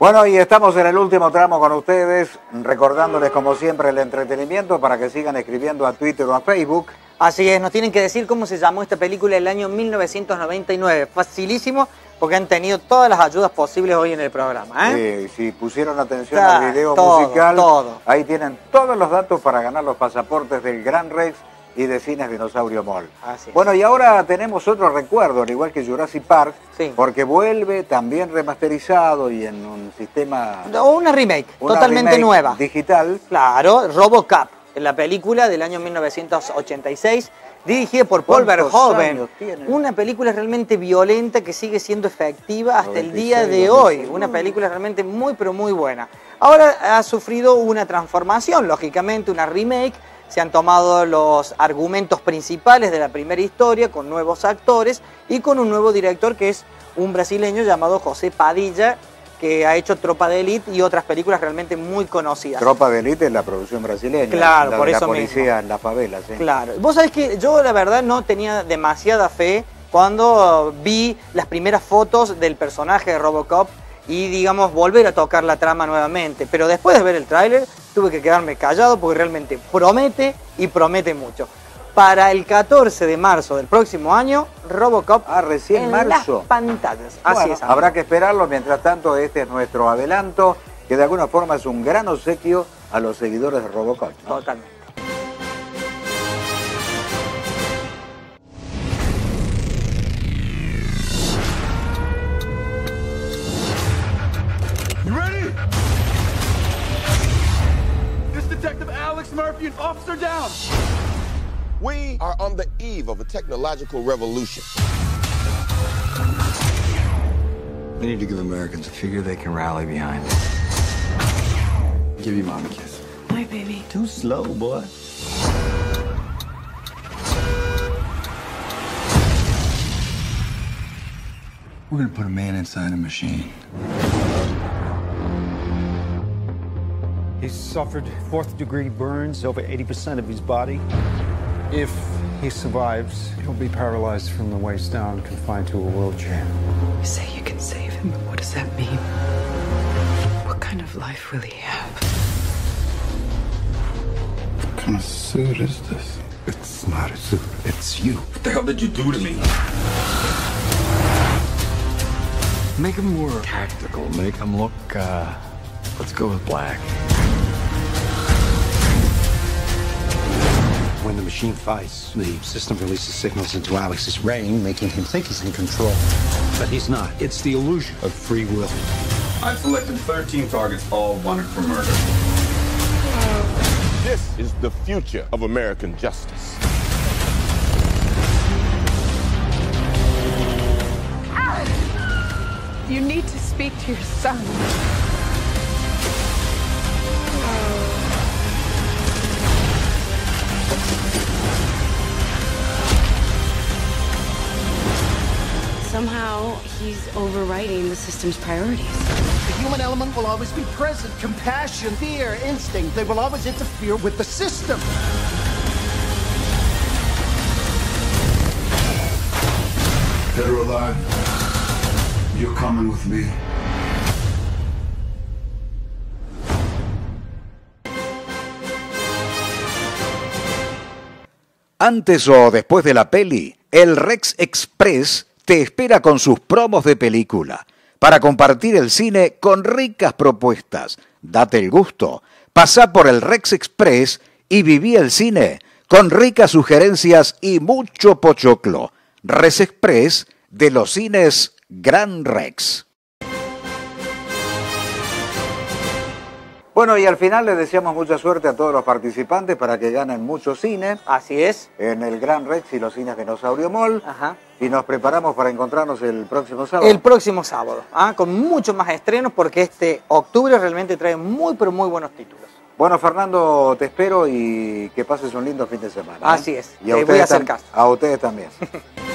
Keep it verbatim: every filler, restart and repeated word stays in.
Bueno, y estamos en el último tramo con ustedes, recordándoles como siempre el entretenimiento para que sigan escribiendo a Twitter o a Facebook. Así es, nos tienen que decir cómo se llamó esta película el año mil novecientos noventa y nueve. Facilísimo, porque han tenido todas las ayudas posibles hoy en el programa, ¿eh? Sí, si pusieron atención Está, al video todo, musical, todo. Ahí tienen todos los datos para ganar los pasaportes del Gran Rex y de Cines Dinosaurio Mall. Así es. Bueno, y ahora tenemos otro recuerdo, al igual que Jurassic Park, Sí. porque vuelve también remasterizado y en un sistema... O una remake, una totalmente remake nueva. digital. Claro, RoboCop, en la película del año mil novecientos ochenta y seis, dirigida por Paul ¿Cuántos Verhoeven. años tiene? Una película realmente violenta que sigue siendo efectiva hasta el día noventa y seis, de noventa y hoy. seis. Una película realmente muy, pero muy buena. Ahora ha sufrido una transformación, lógicamente, una remake. Se han tomado los argumentos principales de la primera historia con nuevos actores y con un nuevo director que es un brasileño llamado José Padilla, que ha hecho Tropa de Elite y otras películas realmente muy conocidas. Tropa de Elite es la producción brasileña. Claro, la por de eso la policía mismo. en las favelas. ¿Sí? Claro. Vos sabés que yo la verdad no tenía demasiada fe cuando vi las primeras fotos del personaje de RoboCop y, digamos, volver a tocar la trama nuevamente. Pero después de ver el tráiler tuve que quedarme callado porque realmente promete y promete mucho. Para el catorce de marzo del próximo año, RoboCop Ah, recién en marzo. las pantallas. Así Bueno, es. amigo. habrá que esperarlo. Mientras tanto, este es nuestro adelanto, que de alguna forma es un gran obsequio a los seguidores de RoboCop, ¿no? Totalmente. You ready? This Detective Alex Murphy and Officer down. We are on the eve of a technological revolution. We need to give Americans a figure they can rally behind. Give your mom a kiss. My baby. Too slow, boy. We're gonna put a man inside a machine. He's suffered fourth-degree burns, over eighty percent of his body. If he survives, he'll be paralyzed from the waist down, confined to a wheelchair. You say you can save him, but what does that mean? What kind of life will he have? What kind of suit is this? It's not a suit. It's you. What the hell did you do to me? Make him more tactical. Make him look, uh... let's go with black. When the machine fights, the system releases signals into Alex's brain, making him think he's in control. But he's not. It's the illusion of free will. I've selected thirteen targets, all wanted for murder. This is the future of American justice. You need to speak to your son. Somehow, he's overriding the system's priorities. The human element will always be present. Compassion, fear, instinct, they will always interfere with the system. Dead or alive, you're coming with me. Antes o después de la peli, el Rex Express te espera con sus promos de película para compartir el cine con ricas propuestas. Date el gusto, pasá por el Rex Express y viví el cine con ricas sugerencias y mucho pochoclo. Rex Express de los cines Gran Rex. Bueno, y al final les deseamos mucha suerte a todos los participantes para que ganen mucho cine Así es. en el Gran Rex y los cines Dinosaurio Mall. Ajá. Y nos preparamos para encontrarnos el próximo sábado. El próximo sábado, ¿ah? Con muchos más estrenos porque este octubre realmente trae muy, pero muy buenos títulos. Bueno, Fernando, te espero y que pases un lindo fin de semana. ¿eh? Así es, Y a te voy ustedes a hacer tam- caso. A ustedes también.